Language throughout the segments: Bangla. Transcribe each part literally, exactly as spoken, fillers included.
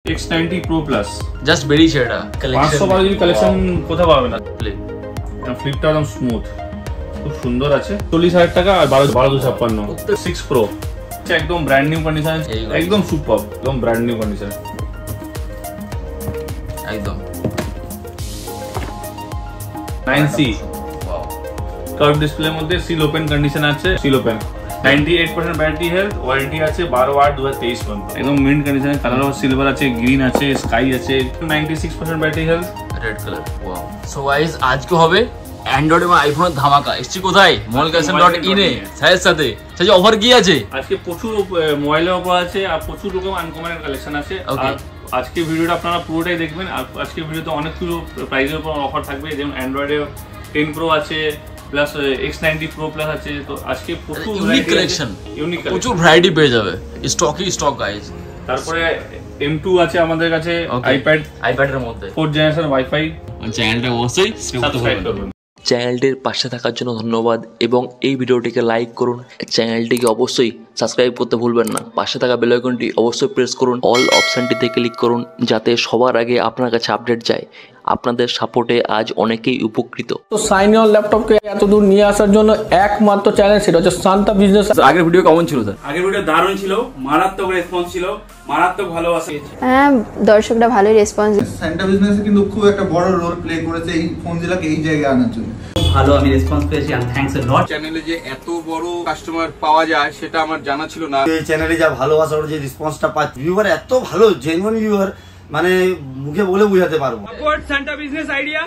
X ninety pro plus just বেরিয়েছে এটা পাঁচশো বারো জিবি কালেকশন কোথাও পাবে না। ফ্লিপটা একদম স্মুথ, খুব সুন্দর আছে। চল্লিশ হাজার টাকা আর বারো বারো দুশো ছাপ্পান্ন সিক্স প্রো একদম ব্র্যান্ড নিউ কন্ডিশন, একদম সুপার, একদম ব্র্যান্ড নিউ কন্ডিশন একদম। নাইন সি কার্ভ ডিসপ্লের মধ্যে সিল ওপেন কন্ডিশন আছে, সিল ওপেন अट्ठानवे परसेंट ব্যাটারি হেলথ, ওয়ারেন্টি আছে বারো আট দু হাজার তেইশ পর্যন্ত। একদম মিন্ট কন্ডিশনে, কালার অফ সিলভার আছে, গ্রিন আছে, স্কাই আছে। छियानवे percent battery health, red colour. Wow. So guys আজকে হবে অ্যান্ড্রয়েড এবং আইফোনের ধামাকা। এসছি কোথায়? মল কালেকশন ডট ইন এ সাইজ সাথে সেই অফার কি আছে? আজকে প্রচুর মোবাইলের অফার আছে আর প্রচুর রকম আনকমন কালেকশন আছে। আর আজকে ভিডিওটা আপনারা পুরোটাই দেখবেন। আর আজকে ভিডিওতে অনেকগুলো প্রাইসের উপর অফার থাকবে, যেমন অ্যান্ড্রয়েডে টেন প্রো আছে, plus X ninety pro plus আছে। তো আজকে প্রচুর ইউনিক কালেকশন, ইউনিক প্রচুর ভ্যারাইটি পেয়ে যাবে, স্টকই স্টক গাইস। তারপরে এম টু আছে আমাদের কাছে, আইপ্যাড, আইপ্যাডের মধ্যে ফোর্থ জেনারেশন ওয়াইফাই। চ্যানেলটা অবশ্যই সাবস্ক্রাইব করবেন। চ্যানেলটির পাশে থাকার জন্য ধন্যবাদ এবং এই ভিডিওটিকে লাইক করুন। চ্যানেলটিকে অবশ্যই সাবস্ক্রাইব করতে ভুলবেন না। পাশে থাকা বেল আইকনটি অবশ্যই প্রেস করুন, অল অপশনটিতে ক্লিক করুন যাতে সবার আগে আপনার কাছে আপডেট যায়। আপনাদের সাপোর্টে আজ অনেকেই উপকৃত। তো সাইন অন ল্যাপটপকে এত দূর নিয়ে আসার জন্য একমাত্র চ্যানেল, সেটা হচ্ছে শান্তা বিজনেস। আগের ভিডিও কেমন ছিল স্যার? আগের ভিডিও দারুণ ছিল, মারাত্মক রেসপন্স ছিল, মারাত্মক ভালোবাসা। হ্যাঁ, দর্শকরা ভালোই রেসপন্স। শান্তা বিজনেসে কিন্তু খুব একটা বড় রোল প্লে করেছে এই ফোনগুলোকে এই জায়গায় আনার জন্য। ভালো আমি রেসপন্স পেয়েছি, এন্ড থ্যাঙ্কস এ লট। চ্যানেলে যে এত বড় কাস্টমার পাওয়া যায় সেটা আমার জানা ছিল না। এই চ্যানেলে যা ভালোবাসার যে রেসপন্সটা পাচ্ছি, ভিউয়ার এত ভালো, জেনুইন ভিউয়ার, মানে মুখে বলে বোঝাতে পারবো। Shanta business idea.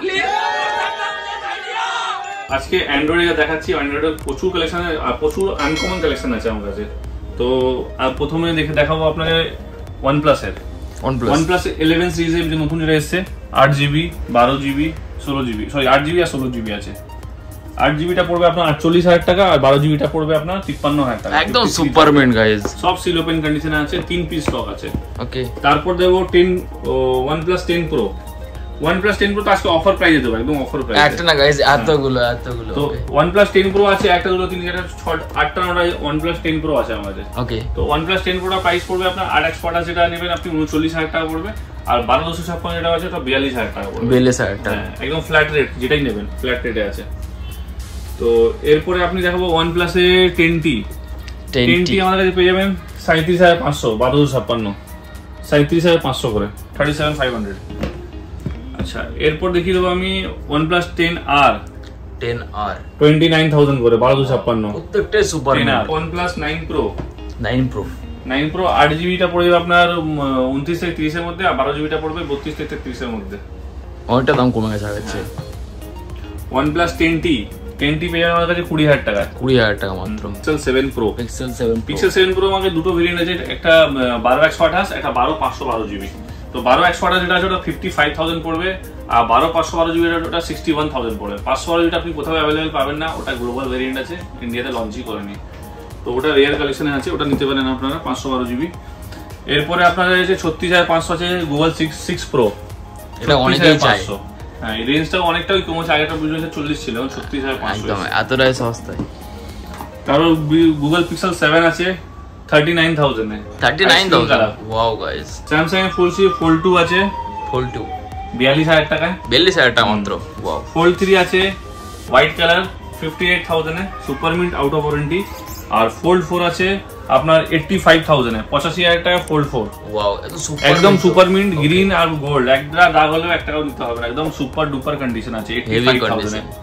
আজকে অ্যান্ড্রয়েডে দেখাচ্ছি। অ্যান্ড্রয়েডের প্রচুর কালেকশন, প্রচুর আনকমন কালেকশন আছে আমার কাছে। তো প্রথমে দেখে দেখাবো আপনাকে ওয়ানপ্লাস এর ওয়ানপ্লাস ইলেভেন সিরিজের যে নতুন যেটা এসছে, আট জিবি, বারো জিবি, ষোলো জিবি, সরি আট জিবি আর ষোলো জিবি আছে। আট জিবিটা পড়বে আপনার আটচল্লিশ হাজার টাকা আর বারো জিবিটা পড়বে আপনার তিপ্পান্ন হাজার টাকা। একদম সুপারম্যান গাইস, সব সিল ওপেন কন্ডিশনে আছে, তিন পিস স্টক আছে। ওকে, তারপর দেবো ten OnePlus ten pro. OnePlus ten pro তো আজকে অফার প্রাইসে দেবো, একদম অফার প্রাইসে। একটা না গাইস, এতগুলো এতগুলো। তো OnePlus টেন প্রো আছে, একটা দুটো তিন চারটা ছয় আটটা নটা OnePlus টেন প্রো আছে আমাদের। ওকে, তো OnePlus টেন প্রোটা প্রাইস পড়বে আপনার আট একশো পঞ্চাশ, যেটা নেবেন আপনি উনচল্লিশ হাজার টাকা পড়বে। আর বারো দুশো ছাপ্পান্ন যেটা আছে ওটা বিয়াল্লিশ হাজার টাকা পড়বে। বিয়াল্লিশ হাজার টাকা, একদম ফ্ল্যাট রেট, যেটাই নেবেন ফ্ল্যাট রেটে আছে। তো এরপরে আপনি দেখাবো OnePlus এ টেন টি। টেন টি আমাদের কাছে পেয়ে যাবেন সাঁত্রিশ হাজার পাঁচশো, বারো দুশো ছাপ্পান্ন, সাঁত্রিশ হাজার পাঁচশো করে, থার্টি সেভেন ফাইভ হান্ড্রেড। আচ্ছা, এরপর দেখিয়ে দেবো আমি OnePlus ten R. Ten R twenty nine thousand করে, বারো দুশো ছাপ্পান্ন, প্রত্যেকটাই super. OnePlus nine pro. Nine pro nine pro আট জিবিটা পড়ে যাবে আপনার উনত্রিশ থেকে তিরিশের মধ্যে, আর বারো জিবিটা পড়বে বত্রিশ থেকে তেত্রিশের মধ্যে। অনেকটা দাম কমে গেছে আগের চেয়ে। OnePlus ten T. Ten T পেয়ে যাবে আমার কাছে কুড়ি হাজার টাকা। কুড়ি হাজার টাকা মাত্র। Pixel seven pro. Pixel seven Pixel seven pro আমাকে দুটো ভেরিয়েন্ট আছে, একটা বারো একশো আঠাশ, একটা বারো পাঁচশো বারো জিবি। তো বারো একশো আঠাশ যেটা আছে ওটা ফিফটি ফাইভ থাউজেন্ড পড়বে, আর বারো পাঁচশো বারো জিবি ওটা সিক্সটি ওয়ান থাউজেন্ড পড়বে। পাঁচশো বারো জিবিটা আপনি কোথাও অ্যাভেলেবেল পাবেন না, ওটা গ্লোবাল ভেরিয়েন্ট আছে, ইন্ডিয়াতে লঞ্চই করেনি। তো ওটা রেয়ার কালেকশনে আছে, ওটা নিতে পারেন আপনারা পাঁচশো বারো জিবি। এরপরে আপনাদের আছে ছত্রিশ হাজার পাঁচশো আছে গুগল সিক্স সিক্স প্রো। এটা অনেকেই চায়। হ্যাঁ, এই রেঞ্জটাও অনেকটাই কমেছে, আগেটা বুঝে চল্লিশ ছিল, ছত্রিশ হাজার পাঁচশো, একদম এতটাই সস্তায়। তারপর গুগল পিক্সেল সেভেন আছে থার্টি নাইন থাউজেন্ড এ। Thirty nine thousand, wow guys. Samsung এর ফোল্ড ফোল্ড টু আছে, ফোল্ড টু বিয়াল্লিশ হাজার টাকায়, বিয়াল্লিশ হাজার টাকা মাত্র। ওয়াও। ফোল্ড থ্রি আছে white colour, fifty eight thousand এ, super mint, out of warranty. আর ফোল্ড ফোর আছে আপনার এইটটি ফাইভ থাউজেন্ড এ, পঁচাশি হাজার টাকা ফোল্ড ফোর। ওয়াও, একদম সুপার মিন্ট, গ্রিন আর গোল্ড, একটা দাগ হলেও এক টাকাও নিতে হবে না, একদম সুপার ডুপার কন্ডিশন আছে, এইটটি ফাইভ থাউজেন্ড এ।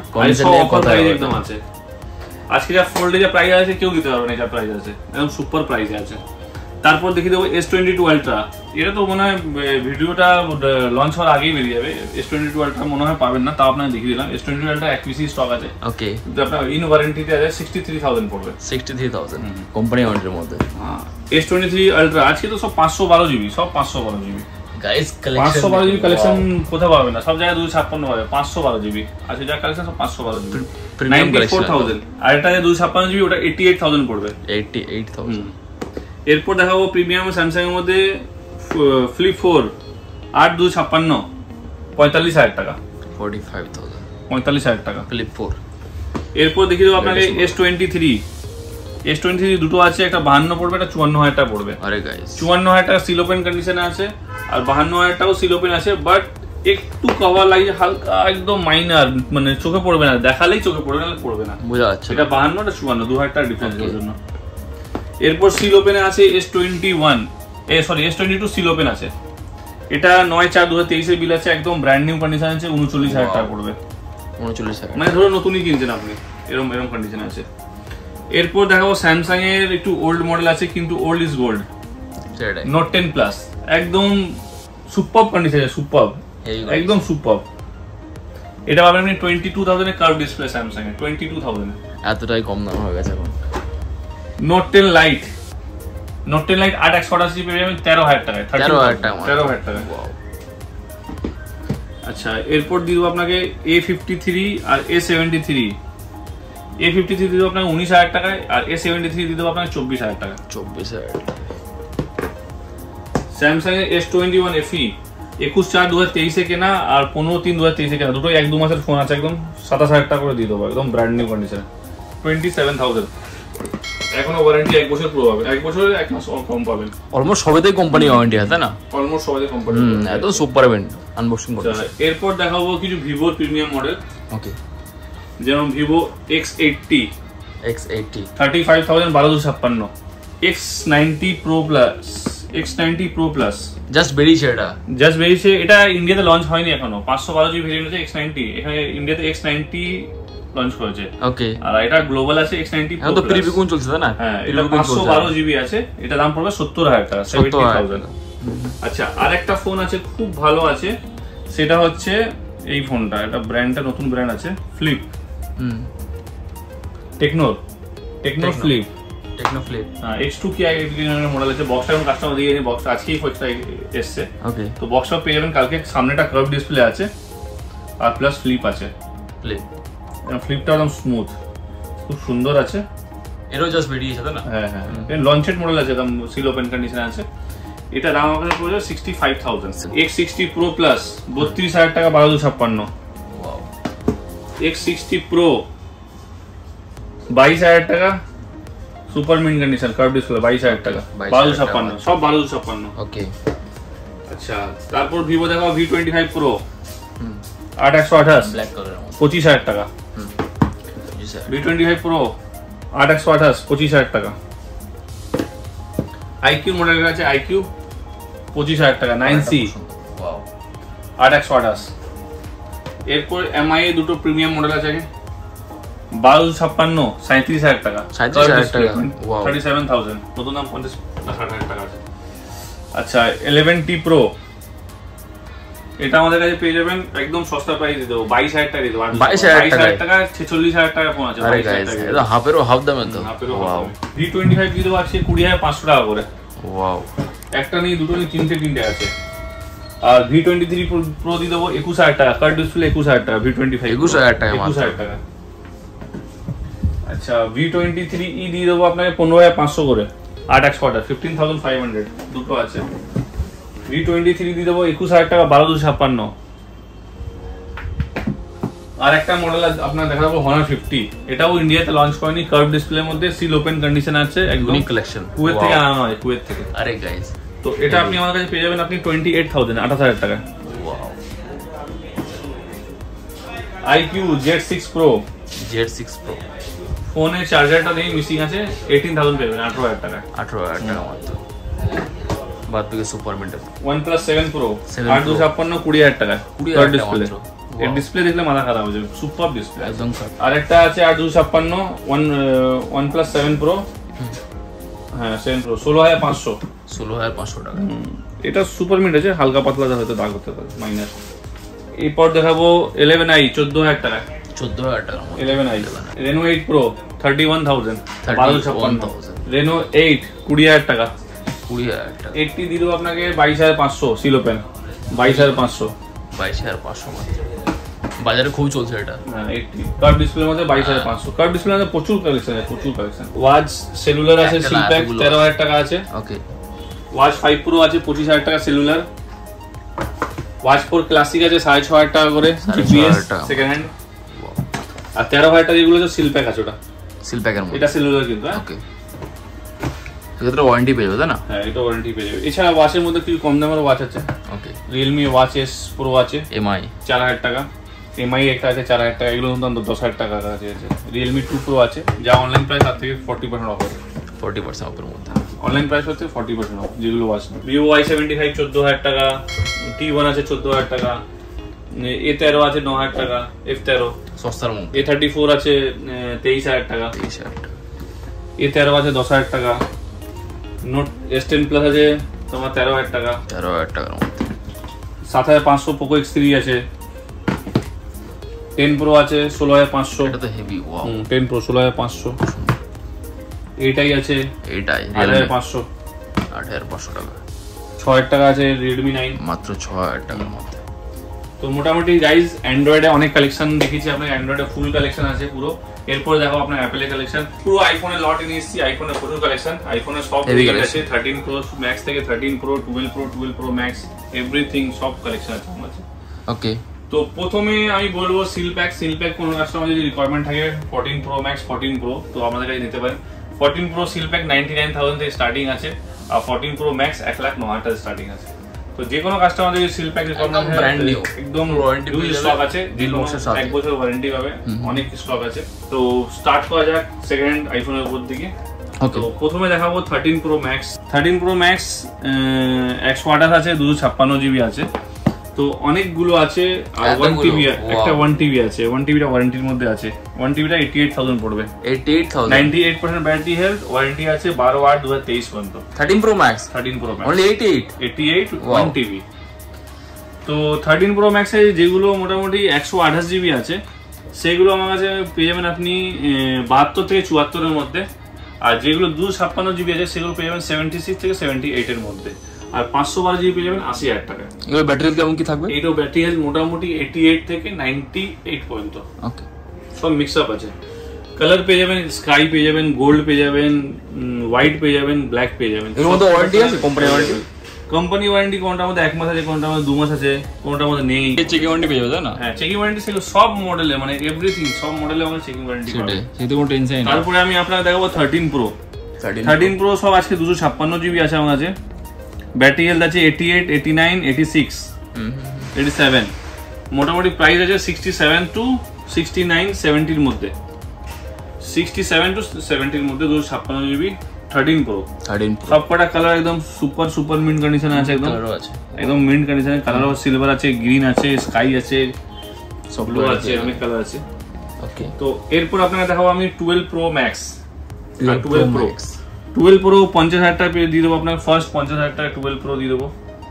একদম আছে। আজকে যা ফোল্ডে যা প্রাইস আছে কেউ দিতে পারবে না, যা প্রাইস আছে একদম সুপার প্রাইসে আছে। তারপর দেখিয়ে দেবো এস টোয়েন্টি টু আলট্রা। এটা তো মনে হয় ভিডিওটা লঞ্চ হওয়ার আগেই বেরিয়ে যাবে। এস টোয়েন্টি টু আলট্রা মনে হয় পাবেন না, তাও আপনাকে দেখিয়ে দিলাম। এস টোয়েন্টি টু আলট্রা এক পিসি স্টক আছে। ওকে, আপনার ইন ওয়ারেন্টিতে আছে, সিক্সটি থ্রি থাউজেন্ড পড়বে। সিক্সটি থ্রি থাউজেন্ড কোম্পানি ওয়ারেন্টির মধ্যে। হ্যাঁ, এস টোয়েন্টি থ্রি আলট্রা আজকে তো সব পাঁচশো বারো জিবি, সব পাঁচশো বারো জিবি গাইস। পাঁচশো বারো জিবি কালেকশন কোথাও পাবে না, সব জায়গায় দুশো ছাপ্পান্ন পাবে। পাঁচশো বারো জিবি আছে যা কালেকশন, সব পাঁচশো বারো জিবি, নাইনটি ফোর থাউজেন্ড। আর এটা দুশো ছাপ্পান্ন জিবি, ওটা এইটি এইট থাউজেন্ড পড়বে। Eighty eight thousand. এরপর দেখাবো প্রিমিয়াম স্যামসাং এর মধ্যে ফ্লিপ ফোর, আট দুশো ছাপ্পান্ন, পঁয়তাল্লিশ হাজার টাকা, ফোর্টি ফাইভ থাউজেন্ড, পঁয়তাল্লিশ হাজার টাকা ফ্লিপ ফোর। এরপর দেখিয়ে দেবো আপনাকে S twenty three. S twenty three দুটো আছে, একটা বাহান্ন পড়বে, একটা চুয়ান্ন হাজার টাকা পড়বে। আরে গাইস, চুয়ান্ন হাজার টাকা সিল ওপেন কন্ডিশনে আছে, আর বাহান্ন হাজারটাও সিল ওপেন আছে, বাট একটু কভার লাগছে হালকা, একদম মাইনার, মানে চোখে পড়বে না, দেখালেই চোখে পড়বে না, পড়বে না, বোঝা যাচ্ছে। এটা বাহান্ন, এটা চুয়ান্ন, দু হাজার টাকা ডিফারেন্স এর জন্য। এরপর সিল ওপেনে আছে এস টোয়েন্টি ওয়ান, এ sorry S twenty two seal open আছে। এটা নয় চার দু হাজার তেইশের বিল আছে, একদম ব্র্যান্ড নিউ কন্ডিশন আছে, উনচল্লিশ হাজার টাকা পড়বে। উনচল্লিশ হাজার মানে ধরো নতুনই কিনছেন আপনি, এরকম এরকম কন্ডিশন আছে। এরপর দেখাবো স্যামসাং এর একটু ওল্ড মডেল আছে, কিন্তু old is gold, Note ten plus, একদম সুপার কন্ডিশন আছে, সুপার, একদম সুপার। এটা পাবেন আপনি টোয়েন্টি টু থাউজেন্ড এর কার্ভ ডিসপ্লে স্যামসাং এর, টোয়েন্টি টু থাউজেন্ড, এতটাই কম দাম হয়ে গেছে এখন। Note ten lite, Note ten lite আট একশো আটাশি পেয়ে যাবেন তেরো হাজার টাকায়, তেরো হাজার টাকা, তেরো হাজার টাকা। আচ্ছা, এরপর দিব আপনাকে এ ফিফটি থ্রি আর A seventy three. A fifty three দিয়ে দেবো আপনাকে উনিশ হাজার টাকায়, আর এ সেভেন্টি থ্রি দিয়ে দেবো আপনাকে চব্বিশ হাজার টাকা। চব্বিশ হাজার। স্যামসাং এর S twenty one F E একুশ চার দু হাজার তেইশে কেনা আর পনেরো তিন দু হাজার তেইশে কেনা, দুটোই এক দু মাসের ফোন আছে, একদম সাতাশ হাজার টাকা করে দিয়ে দেবো, একদম ব্র্যান্ড নিউ কন্ডিশনে, টোয়েন্টি সেভেন থাউজেন্ড। এখনো ওয়ারেন্টি এক বছর পুরো পাবেন, এক বছরের এক মাস কম পাবেন। অলমোস্ট সবেতেই কোম্পানি ওয়ারেন্টি আছে না? অলমোস্ট সবাই কোম্পানি, একদম সুপার ইভেন্ট আনবক্সিং করতে। এরপর দেখাবো কিছু ভিভোর প্রিমিয়াম মডেল। ওকে, যেমন Vivo X eighty, X eighty thirty five thousand বারোশো ছাপ্পান্ন, X ninety pro plus, X ninety pro plus just বেরিয়েছে, এটা জাস্ট বেরিয়েছে, এটা ইন্ডিয়াতে লঞ্চ হয়নি এখনো, পাঁচশো বারো জিবি ভেরিয়েন্ট আছে এক্স নাইনটি, এখানে ইন্ডিয়াতে এক্স নাইনটি লঞ্চ করেছে। ওকে, আর এটা গ্লোবাল আছে এক্স নাইনটি প্রো, তো প্রিভিউ চলছে না? হ্যাঁ, এটা পাঁচশো বারো জিবি আছে, এটা দাম পড়বে সত্তর হাজার টাকা, সেভেন্টি থাউজেন্ড। আচ্ছা, আর একটা ফোন আছে খুব ভালো আছে, সেটা হচ্ছে এই ফোনটা, এটা ব্র্যান্ডটা নতুন ব্র্যান্ড আছে, flip, Tecno, Tecno flip, Tecno flip X two কি মডেল আছে। বক্সটা এখন কাস্টমার দিয়ে গেছে, বক্সটা আজকেই ফোনটা এসছে। ওকে, তো বক্সটা পেয়ে যাবেন কালকে। সামনেটা কার্ভ ডিসপ্লে আছে আর প্লাস ফ্লিপ আছে, ফ্লিপ, ফ্লিপটা একদম স্মুথ, খুব সুন্দর আছে। এরও জাস্ট বেরিয়েছে না? হ্যাঁ হ্যাঁ, লঞ্চেড মডেল আছে, একদম সিল ওপেন কন্ডিশন আছে। এটা দাম আপনার পড়বে sixty five thousand. X sixty pro plus বত্রিশ হাজার টাকা, বারোশো ছাপ্পান্ন। এক্স সিক্সটি প্রো বাইশ হাজার টাকা, super mint condition, curve display, বাইশ হাজার টাকা, বারোশো ছাপ্পান্ন, সব বারোশো ছাপ্পান্ন। ওকে, আচ্ছা, তারপর ভিভো দেখাও ভি টোয়েন্টি ফাইভ প্রো, আট একশো আঠাশ, ব্ল্যাক কালার, পঁচিশ হাজার টাকা। ভি টোয়েন্টি ফাইভ প্রো আট একশো আঠাশ, পঁচিশ হাজার টাকা। আইকিউ মডেল আছে, আইকিউ পঁচিশ হাজার টাকা, নাইন সি, আট একশো আঠাশ। এরপর এমআই এ দুটো প্রিমিয়াম মডেল আছে, বারোশো ছাপ্পান্ন, সাঁত্রিশ হাজার টাকা, থার্টি সেভেন থাউজেন্ড, নতুন দাম পঞ্চাশ ষাট হাজার টাকা আছে। আচ্ছা, ইলেভেন টি প্রো, এটা আমাদের কাছে পেয়ে যাবেন একদম সস্তা প্রাইস দিয়ে দেবো, বাইশ হাজার টাকা দিয়ে দেবো, বাইশ হাজার টাকা, ছেচল্লিশ হাজার টাকা ফোন আছে, হাফেরও হাফ দামে তো। ভি টোয়েন্টি ফাইভ দিয়ে দেবো আছে কুড়ি হাজার পাঁচশো টাকা করে। ওয়াও, একটা নেই, দুটো নেই, তিনটে তিনটে আছে। আর ভি টোয়েন্টি থ্রি প্রো দিয়ে দেবো একুশ হাজার টাকা, কার্ভ ডিসপ্লে একুশ হাজার টাকা, ভি টোয়েন্টি ফাইভ একুশ হাজার টাকা, একুশ হাজার টাকা। আচ্ছা, ভি টোয়েন্টি থ্রি ই দিয়ে দেবো আপনাকে পনেরো হাজার পাঁচশো করে, আট একশো আঠাশ, ফিফটিন থাউজেন্ড ফাইভ হান্ড্রেড, দুটো আছে। ভি টোয়েন্টি থ্রি দিয়ে দেবো একুশ হাজার টাকা, বারোশো ছাপ্পান্ন। আর একটা মডেল আপনার দেখা যাবো হনার ফিফটি, এটাও ইন্ডিয়াতে লঞ্চ করেনি, কার্ভ ডিসপ্লের মধ্যে, সিল ওপেন কন্ডিশন আছে, একদম কালেকশন, কুয়েত থেকে আনা হয়, কুয়েত থেকে। আরে গাইস, তো এটা আপনি আমার কাছে পেয়ে যাবেন আপনি টোয়েন্টি এইট থাউজেন্ড, আঠাশ হাজার টাকা। IQOO Z six pro, Z six pro ফোনের চার্জারটা নেই, মিসিং আছে, এইটিন থাউজেন্ড পেয়ে যাবেন, আঠারো হাজার টাকা, আঠারো হাজার টাকা মাত্র। বাদ থেকে সুপার মিন্টার ওয়ান প্লাস সেভেন প্রো, আট দুশো ছাপ্পান্ন, কুড়ি হাজার টাকা, কার্ভ ডিসপ্লে। এর ডিসপ্লে দেখলে মাথা খারাপ হয়ে যাবে, সুপার ডিসপ্লে একদম। আর একটা আছে আট দুশো ছাপ্পান্ন, one OnePlus seven pro, হ্যাঁ সেভেন প্রো, ষোলো হাজার পাঁচশো, ষোলো হাজার পাঁচশো টাকা। এটা সুপার মিন্ট আছে, হালকা পাতলা হয়তো দাগ হতে পারে, মাইনাস। এরপর দেখাবো ইলেভেন আই, চোদ্দ হাজার টাকা, চোদ্দ হাজার টাকা। Eleven I, Reno eight pro, thirty one thousand, বারোশো ছাপ্পান্ন। রেনো এইট, কুড়ি হাজার টাকা, কুড়ি হাজার টাকা। এইটটি দিয়ে দেবো আপনাকে বাইশ হাজার পাঁচশো, সিল ওপেন, বাইশ হাজার পাঁচশো, বাইশ হাজার পাঁচশো মাত্র, বাজারে খুব চলছে এটা। হ্যাঁ, এইটটি কার্ভ ডিসপ্লের মধ্যে বাইশ হাজার পাঁচশো, কার্ভ ডিসপ্লের মধ্যে প্রচুর কালেকশন আছে, প্রচুর কালেকশন। ওয়াচ সেলুলার আছে, সিলপ্যাক তেরো হাজার টাকা আছে। ওকে, ওয়াচ ফাইভ প্রো আছে পঁচিশ হাজার টাকা সেলুলার। ওয়াচ ফোর ক্লাসিক আছে সাড়ে ছ হাজার টাকা করে, জিপিএস সেকেন্ড হ্যান্ড। আর তেরো হাজার টাকা যেগুলো আছে সিলপ্যাক আছে, ওটা সিলপ্যাকের মধ্যে, এটা সেলুলার কিন্তু। ওকে, এক্ষেত্রে ওয়ারেন্টি পেয়ে যাবে তাই না? হ্যাঁ, এটা ওয়ারেন্টি পেয়ে যাবে। এছাড়া ওয়াচের মধ্যে কিছু কম দামের ওয়াচ আছে। Okay, Realme watch S pro আছে, এমআই চার হাজার টাকা, এমআই একটা আছে চার হাজার টাকা, এগুলো কিন্তু দশ হাজার টাকা কাছে আছে। রিয়েলমি টু প্রো আছে, যা অনলাইন প্রাইস তার থেকে ফোর্টি পার্সেন্ট অফ আছে। ফোর্টি পার্সেন্ট অফের মধ্যে অনলাইন প্রাইস হচ্ছে ফোর্টি পার্সেন্ট অফ, যেগুলো watch. Vivo Y seventy five চোদ্দ হাজার টাকা, টি ওয়ান আছে চোদ্দ হাজার টাকা, এ তেরো আছে ন হাজার টাকা, এফ তেরো সস্তার মধ্যে, এ থার্টি ফোর আছে তেইশ হাজার টাকা, তেইশ হাজার টাকা, এ তেরো আছে দশ হাজার টাকা, নোট এস টেন প্লাস আছে তোমার তেরো হাজার টাকা, তেরো হাজার টাকার মধ্যে, সাত হাজার পাঁচশো পোকো এক্স থ্রি আছে, টেন প্রো আছে ষোলো হাজার পাঁচশো, এটা তো হেভি। ওয়াও, টেন প্রো ষোলো হাজার পাঁচশো, এইটাই আছে এইটাই আট হাজার পাঁচশো, আট হাজার পাঁচশো টাকা, ছ হাজার টাকা আছে রেডমি নাইন, মাত্র ছ হাজার টাকার মধ্যে। তো মোটামুটি গাইজ অ্যান্ড্রয়েডে অনেক কালেকশন দেখিয়েছি আপনার, অ্যান্ড্রয়েডে ফুল কালেকশন আছে পুরো। এরপরে দেখো আপনার অ্যাপেলের কালেকশন, পুরো আইফোনের লট নিয়ে এসেছি। আইফোনের প্রচুর কালেকশন, আইফোনের সব আছে, থার্টিন প্রো ম্যাক্স থেকে thirteen pro, twelve pro, twelve pro max, everything সব কালেকশন আছে আমার কাছে। ওকে, তো প্রথমে আমি বলবো সিল প্যাক। সিল প্যাক কোনো কাস্টমার যদি রিকোয়ারমেন্ট থাকে fourteen pro max, fourteen pro, তো আমাদের কাছে নিতে পারেন। Fourteen pro seal pack ninety nine thousand থেকে স্টার্টিং আছে, আর ফোরটিন প্রো ম্যাক্স এক লাখ ন হাজার টাকা স্টার্টিং আছে। তো যে কোনো কাস্টমার যদি সিল প্যাক রিকোয়ারমেন্ট হয় ব্র্যান্ড নিউ, একদম ওয়ারেন্টি স্টক আছে, যে এক বছর ওয়ারেন্টি পাবে, অনেক স্টক আছে। তো স্টার্ট করা যাক সেকেন্ড আইফোনের উপর দিকে। তো প্রথমে দেখাবো thirteen pro max. Thirteen pro max একশো আঠাশ আছে, দুশো ছাপ্পান্ন জিবি আছে, তো অনেকগুলো আছে। আর ওয়ান টিবি একটা ওয়ান টিবি আছে, ওয়ান টিবিটা ওয়ারেন্টির মধ্যে আছে। ওয়ান টিবিটা এইটি এইট থাউজেন্ড পড়বে, eighty eight thousand, ninety eight percent battery health, warranty আছে বারো আট দু হাজার তেইশ পর্যন্ত। Thirteen pro max, thirteen pro max only eighty eight, eighty eight one TB. তো থার্টিন প্রো ম্যাক্সে যেগুলো মোটামুটি একশো আঠাশ জিবি আছে, সেগুলো আমার কাছে পেয়ে যাবেন আপনি বাহাত্তর থেকে চুয়াত্তরের মধ্যে। আর যেগুলো দুশো ছাপ্পান্ন জিবি আছে সেগুলো পেয়ে যাবেন সেভেন্টি সিক্স থেকে সেভেন্টি এইট এর মধ্যে। আর পাঁচশো বারো জিবি পেয়ে যাবেন আশি হাজার টাকা। এগুলো ব্যাটারি কেমন কি থাকবে? এইটাও ব্যাটারি হেলথ মোটামুটি এইটি এইট থেকে নাইনটি এইট পর্যন্ত, ওকে, সব মিক্স আপ আছে। কালার পেয়ে যাবেন স্কাই পেয়ে যাবেন, গোল্ড পেয়ে যাবেন, হোয়াইট পেয়ে যাবেন, ব্ল্যাক পেয়ে যাবেন। এর মধ্যে ওয়ারেন্টি আছে? Company warranty? কোম্পানি ওয়ারেন্টি কোনটার মধ্যে এক মাস আছে, কোনটার মধ্যে দু মাস আছে, কোনটার মধ্যে নেই। চেকিং ওয়ারেন্টি পেয়ে যাবে না? হ্যাঁ, চেকিং ওয়ারেন্টি সেগুলো সব মডেলে, মানে এভরিথিং সব মডেলে আমাদের চেকিং ওয়ারেন্টি পাবে, সেটা কোনো টেনশন নেই। তারপরে আমি আপনাকে দেখাবো থার্টিন প্রো। থার্টিন প্রো সব আজকে দুশো ছাপ্পান্ন জিবি আছে আমার কাছে, ব্যাটারি হেলথ আছে eighty eight, eighty nine, eighty six, eighty seven. মোটামুটি প্রাইস আছে sixty seven to sixty nine, সেভেন্টির মধ্যে, সিক্সটি সেভেন টু সেভেন্টির মধ্যে দুশো ছাপ্পান্ন GB thirteen pro. Thirteen pro সব কটা কালার একদম সুপার সুপার মিন্ট কন্ডিশনে আছে, একদম আছে, একদম মিন্ট কন্ডিশনে। কালার সিলভার আছে, গ্রিন আছে, স্কাই আছে, সব ব্লু আছে, অনেক কালার আছে। ওকে, তো এরপর আপনাকে দেখাবো আমি twelve pro max. Twelve pro twelve pro পঞ্চাশ হাজার টাকা দিয়ে দেবো আপনাকে, ফার্স্ট পঞ্চাশ হাজার টাকা টুয়েলভ প্রো দিয়ে দেবো।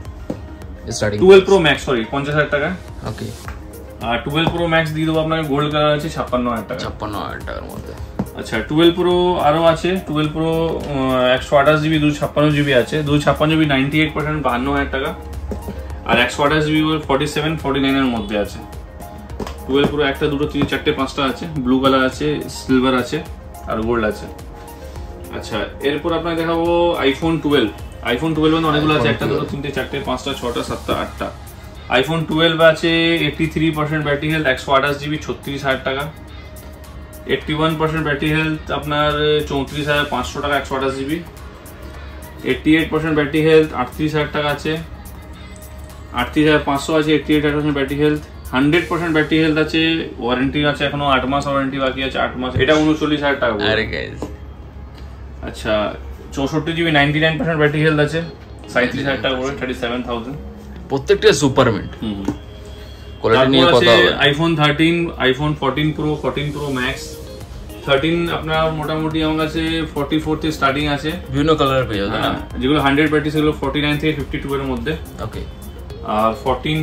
টুয়েলভ প্রো ম্যাক্স সরি পঞ্চাশ হাজার টাকা। ওকে, আর টুয়েলভ প্রো ম্যাক্স দিয়ে দেবো আপনাকে, গোল্ড কালার আছে ছাপ্পান্ন হাজার টাকা। ছাপ্পান্ন হাজার টাকার মধ্যে। আচ্ছা, টুয়েলভ প্রো আরো আছে, টুয়েলভ প্রো একশো আঠাশ জিবি দুশো ছাপ্পান্ন জিবি আছে, দুশো ছাপ্পান্ন জিবি নাইনটি এইট পার্সেন্ট বাহান্ন হাজার টাকা। আর একশো আঠাশ জিবি ফর্টি সেভেন ফর্টি নাইনের মধ্যে আছে। টুয়েলভ প্রো একটা দুটো তিন চারটে পাঁচটা আছে, ব্লু কালার আছে, সিলভার আছে, আর গোল্ড আছে। আচ্ছা, এরপর আপনাকে দেখাবো আইফোন টুয়েলভ। আইফোন টুয়েলভ মানে অনেকগুলো আছে, একটা দুটো তিনটে চারটে পাঁচটা ছটা সাতটা আটটা। আইফোন টুয়েলভ আছে eighty three percent battery health, একশো আঠাশ জিবি ছত্রিশ হাজার টাকা। Eighty one percent battery health আপনার চৌত্রিশ হাজার পাঁচশো টাকা, একশো আঠাশ GB. Eighty eight percent battery health আটত্রিশ হাজার টাকা আছে, আটত্রিশ হাজার পাঁচশো আছে। Eighty eight percent battery health, hundred percent battery health আছে, ওয়ারেন্টি আছে এখনো আট মাস ওয়ারেন্টি বাকি আছে, আট মাস, এটা উনচল্লিশ হাজার টাকা। আচ্ছা, চৌষট্টি GB ninety nine percent battery health আছে, সাঁত্রিশ হাজার টাকা পড়বে, থার্টি সেভেন থাউজেন্ড। প্রত্যেকটা super mint. IPhone thirteen, iPhone fourteen pro, fourteen pro max. Thirteen আপনার মোটামুটি আমার কাছে ফর্টি ফোর থেকে স্টার্টিং আছে, বিভিন্ন কালার পেয়ে যাবে না? যেগুলো হান্ড্রেড ব্যাটারি সেগুলো ফর্টি নাইন থেকে ফিফটি টু এর মধ্যে। ওকে, আর ফোরটিন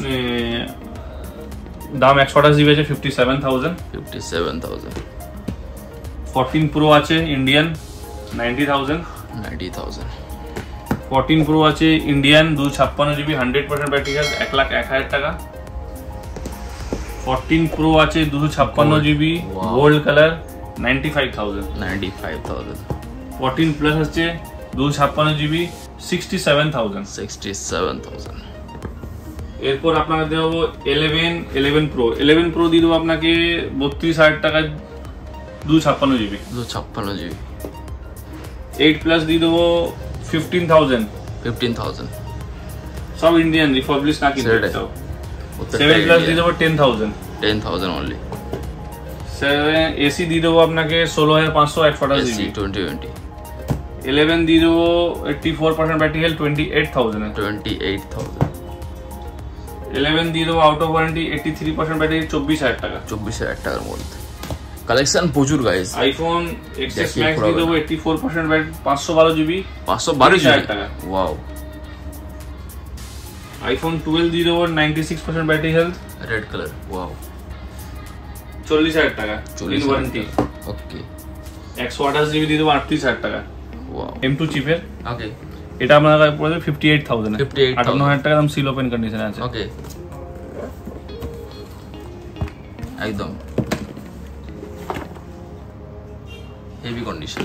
দাম একশো আঠাশ জিবি আছে, fifty seven thousand. Fifty seven thousand. Fourteen pro আছে Indian, ninety thousand. Ninety thousand. Fourteen pro আছে ইন্ডিয়ান, দুশো ছাপ্পান্ন GB, hundred percent battery health, এক লাখ এক হাজার টাকা। ফোরটিন প্রো আছে দুশো ছাপ্পান্ন GB, gold colour, ninety five thousand. Ninety five thousand. Fourteen plus আছে দুশো ছাপ্পান্ন GB, sixty seven thousand. Sixty seven thousand. এরপর আপনাকে দেবো eleven, eleven pro. Eleven pro দিয়ে দেবো আপনাকে বত্রিশ হাজার টাকা, দুশো ছাপ্পান্ন জিবি। দুশো ছাপ্পান্ন জিবি। एट प्लस दी देबो फिफ्टीन थाउजेंड फिफ्टीन थाउजेंड सब इंडियन रिफर्बिश ना किनते सब सेवन प्लस दी देबो ten thousand ten thousand only seven SE दी देबो আপনাকে ষোলো হাজার পাঁচশো এক ফটা জিবি ट्वेंटी ट्वेंटी इलेवन दी देबो eighty four percent battery health twenty eight thousand twenty eight thousand eleven दी देबो out of warranty eighty three percent battery चौबीस হাজার টাকা चौबीस হাজার টাকার মধ্যে কালেকশন প্রচুর গাইস আইফোন এক্সএস ম্যাক্স दी देबो एट्टी फोर परसेंट बैटरी পাঁচশো বারো জিবি পাঁচশো বারো হাজার টাকা ওয়াও आईफोन ट्वेल्व दी देबो ninety six percent battery health red colour wow চল্লিশ হাজার টাকা इन वारंटी ওকে একশো আঠাশ জিবি দিয়ে দেবো আটত্রিশ হাজার টাকা ওয়াও এম টু চিপের ওকে এটা আপনার কাছে পড়বে fifty eight thousand fifty eight আটান্ন হাজার টাকা দাম সিল ওপেন কন্ডিশনে আছে ওকে একদম হেভি কন্ডিশন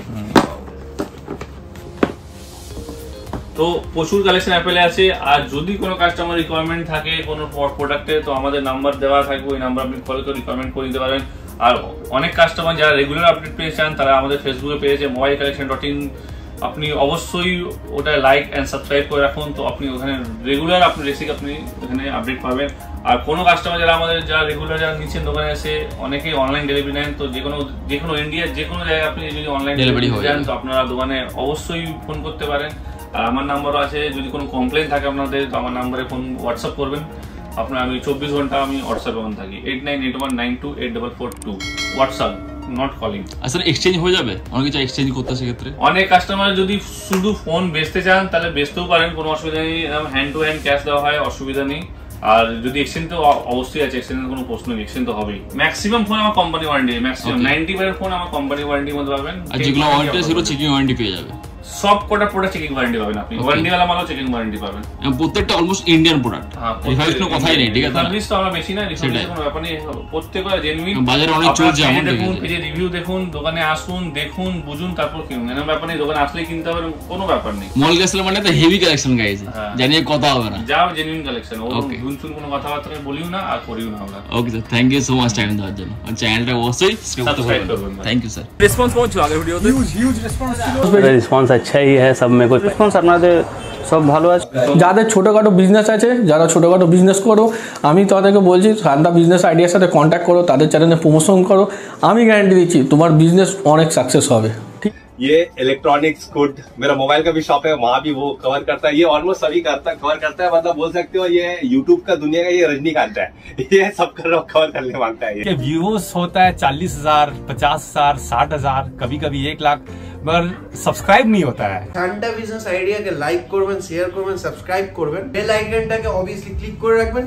তো প্রচুর কালেকশন অ্যাপেলে আছে আর যদি কোনো কাস্টমার রিকোয়ারমেন্ট থাকে কোনো প্রোডাক্টে তো আমাদের নাম্বার দেওয়া থাকবে ওই নাম্বার আপনি কল করে রিকোয়ারমেন্ট করে দিতে পারেন আর অনেক কাস্টমার যারা রেগুলার আপডেট পেয়ে চান তারা আমাদের ফেসবুকে পেয়েছে মোবাইল কালেকশন ডট ইন আপনি অবশ্যই ওটা লাইক এন্ড সাবস্ক্রাইব করে রাখুন তো আপনি ওখানে রেগুলার আপনি রেসিপি আপনি ওখানে আপডেট পাবেন আর কোনো কাস্টমার যারা আমাদের যারা রেগুলার যারা নিচ্ছেন দোকানে এসে অনেকেই অনলাইন ডেলিভারি নেন তো যে কোনো যে কোনো ইন্ডিয়ার যে কোনো জায়গায় আপনি যদি অনলাইন ডেলিভারি দেন তো আপনারা দোকানে অবশ্যই ফোন করতে পারেন আর আমার নাম্বারও আছে যদি কোনো কমপ্লেন থাকে আপনাদের তো আমার নাম্বারে ফোন হোয়াটসঅ্যাপ করবেন আপনার আমি চব্বিশ ঘন্টা আমি হোয়াটসঅ্যাপে অন থাকি eight nine eight one nine two eight double four two WhatsApp not calling আসলে এক্সচেঞ্জ হয়ে যাবে অনেক কিছু এক্সচেঞ্জ করতে সেক্ষেত্রে অনেক কাস্টমার যদি শুধু ফোন বেচতে চান তাহলে বেচতেও পারেন কোনো অসুবিধা নেই হ্যান্ড টু হ্যান্ড ক্যাশ দেওয়া হয় অসুবিধা নেই আর যদি এক্সচেঞ্জ তো অবশ্যই আছে এক্সচেঞ্জের কোনো প্রশ্ন নেই এক্সচেঞ্জ তো হবেই ম্যাক্সিমাম ফোন আমার company warranty maximum ninety percent phone আমার কোম্পানি ওয়ারেন্টির মধ্যে পাবেন আর যেগুলো ওয়ারেন্টি সেগুলো চেকিং ওয়ারেন্টি পেয়ে যাবে সব কোটা প্রোডাক্ট চেকিং ওয়ারেন্টি পাবেন আপনি ওয়ারেন্টি वाला মালও চেকিং ওয়ারেন্টি পাবেন প্রত্যেকটা অলমোস্ট ইন্ডিয়ান প্রোডাক্ট হ্যাঁ রিভাইস কোনো কথাই নেই ঠিক আছে সার্ভিস তো আমরা বেশি না রিভাইস কোনো ব্যাপার নেই প্রত্যেকটা জেনুইন বাজারে অনেক চলছে আমাদের দেখুন এই যে রিভিউ দেখুন দোকানে আসুন দেখুন বুঝুন তারপর কিনুন এর ব্যাপার নেই দোকানে আসলে কিনতে হবে কোনো ব্যাপার নেই মল গেছলে মানে তো হেভি কালেকশন গাইস জানিয়ে কথা হবে না যাও জেনুইন কালেকশন ও গুনচুন কোনো কথাবার্তা বলিও না আর করিও না আমরা okay sir thank you so much time দেওয়ার জন্য আর চ্যানেলটা অবশ্যই সাবস্ক্রাইব করবেন থ্যাংক ইউ স্যার রেসপন্স পৌঁছো আগের ভিডিওতে হিউজ হিউজ রেসপন্স ছিল রেসপন্স अच्छा ही है सब में कोई রেসপন্স আপনাদের সব ভালো আছে যাদের ছোটখাটো বিজনেস আছে যারা ছোটখাটো বিজনেস করো আমি তাদেরকে বলছি শান্তা বিজনেস আইডিয়ার সাথে কন্ট্যাক্ট করো তাদের চ্যানেলে প্রমোশন করো আমি গ্যারান্টি দিচ্ছি তোমার বিজনেস অনেক সাকসেস হবে ঠিক ये इलेक्ट्रॉनिक्स गुड मेरा मोबाइल का भी शॉप है वहाँ भी वो कवर करता है ये ऑलमोस्ट सभी करता कवर करता है मतलब बोल सकते हो ये यूट्यूब का दुनिया का ये रजनीकांत है ये सब कर कवर करने मांगता है ये व्यूज होता है चालीस हजार पचास हजार साठ हजार कभी कभी एक लाख मगर सब्सक्राइब नहीं होता है শান্তা বিজনেস আইডিয়াকে লাইক করবেন শেয়ার করবেন সাবস্ক্রাইব করবেন বেল আইকনটাকে অবভিয়াসলি ক্লিক করে রাখবেন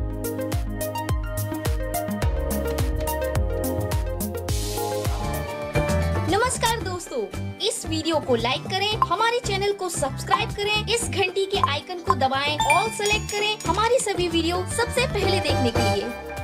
नमस्कार दोस्तों इस वीडियो को लाइक करें हमारे चैनल को सब्सक्राइब करें इस घंटी के आइकन को दबाएं ऑल सेलेक्ट करें हमारी सभी वीडियो सबसे पहले देखने के लिए